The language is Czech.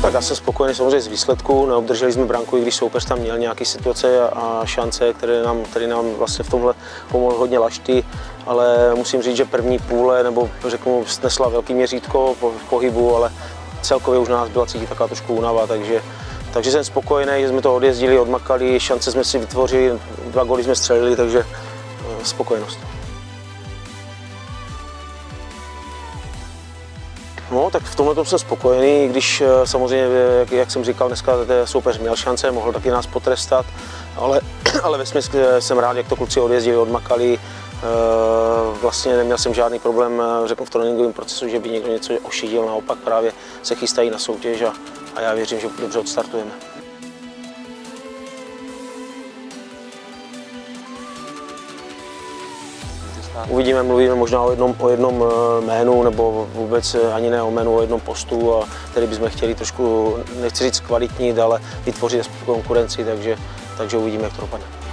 Tak já jsem spokojený samozřejmě z výsledku, neobdrželi jsme branku, i když soupeř tam měl nějaké situace a šance, které nám vlastně v tomhle pomohly hodně Lašty, ale musím říct, že první půle, nebo řeknu, snesla velký měřítko v pohybu, ale celkově už nás byla cítit taková trošku únava, takže jsem spokojený, že jsme to odjezdili, odmakali, šance jsme si vytvořili, 2 góly jsme střelili, takže spokojenost. No, tak v tomhle jsem spokojený, i když samozřejmě, jak jsem říkal, dneska soupeř měl šance, mohl taky nás potrestat, ale vesměs jsem rád, jak to kluci odjezdili, odmakali. Vlastně neměl jsem žádný problém, řeknu, v tréninkovém procesu, že by někdo něco ošidil, naopak právě se chystají na soutěž a já věřím, že dobře odstartujeme. Uvidíme, mluvíme možná o jednom jménu, nebo vůbec ani ne o jménu, o jednom postu, který bychom chtěli trošku, nechci říct kvalitnit, ale vytvořit konkurenci, takže uvidíme, jak to dopadne.